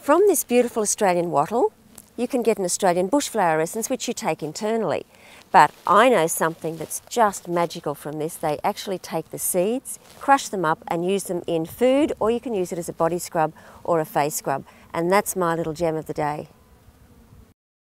From this beautiful Australian wattle, you can get an Australian bushflower essence which you take internally. But I know something that's just magical from this. They actually take the seeds, crush them up and use them in food, or you can use it as a body scrub or a face scrub. And that's my little gem of the day.